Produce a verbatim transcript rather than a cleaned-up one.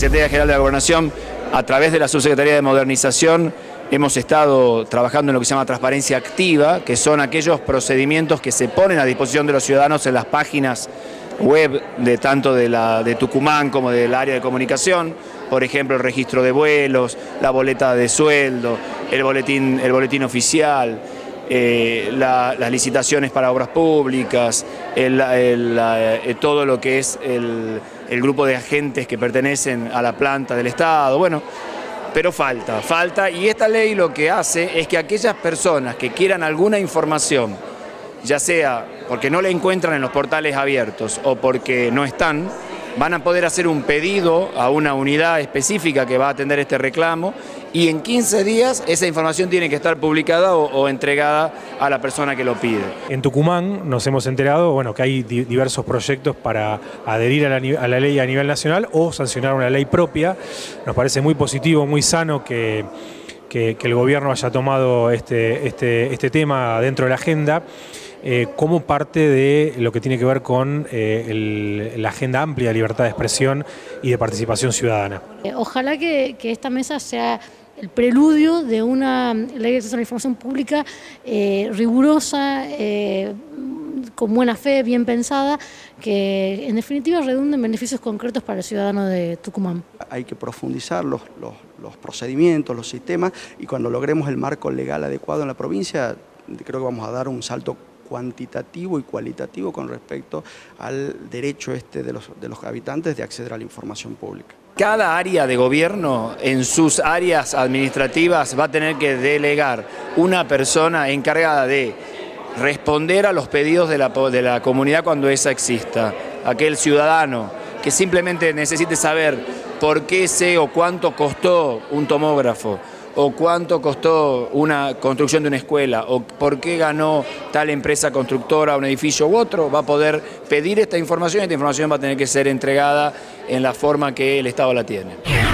Secretaría General de la Gobernación, a través de la Subsecretaría de Modernización, hemos estado trabajando en lo que se llama transparencia activa, que son aquellos procedimientos que se ponen a disposición de los ciudadanos en las páginas web de tanto de, la, de Tucumán como del área de comunicación. Por ejemplo, el registro de vuelos, la boleta de sueldo, el boletín, el boletín oficial, eh, la, las licitaciones para obras públicas, el, el, la, eh, todo lo que es el, el grupo de agentes que pertenecen a la planta del Estado. Bueno, pero falta, falta, y esta ley lo que hace es que aquellas personas que quieran alguna información, ya sea porque no la encuentran en los portales abiertos o porque no están, van a poder hacer un pedido a una unidad específica que va a atender este reclamo, y en quince días esa información tiene que estar publicada o, o entregada a la persona que lo pide. En Tucumán nos hemos enterado, bueno, que hay di diversos proyectos para adherir a la, a la ley a nivel nacional o sancionar una ley propia. Nos parece muy positivo, muy sano que, que, que el gobierno haya tomado este, este, este tema dentro de la agenda. Eh, como parte de lo que tiene que ver con eh, el, la agenda amplia de libertad de expresión y de participación ciudadana. Ojalá que, que esta mesa sea el preludio de una ley de acceso a la información pública eh, rigurosa, eh, con buena fe, bien pensada, que en definitiva redunde en beneficios concretos para el ciudadano de Tucumán. Hay que profundizar los, los, los procedimientos, los sistemas, y cuando logremos el marco legal adecuado en la provincia, creo que vamos a dar un salto cuantitativo y cualitativo con respecto al derecho este de los, de los habitantes de acceder a la información pública. Cada área de gobierno en sus áreas administrativas va a tener que delegar una persona encargada de responder a los pedidos de la, de la comunidad cuando esa exista. Aquel ciudadano que simplemente necesite saber por qué sé o cuánto costó un tomógrafo, o cuánto costó una construcción de una escuela, o por qué ganó tal empresa constructora un edificio u otro, va a poder pedir esta información, y esta información va a tener que ser entregada en la forma que el Estado la tiene.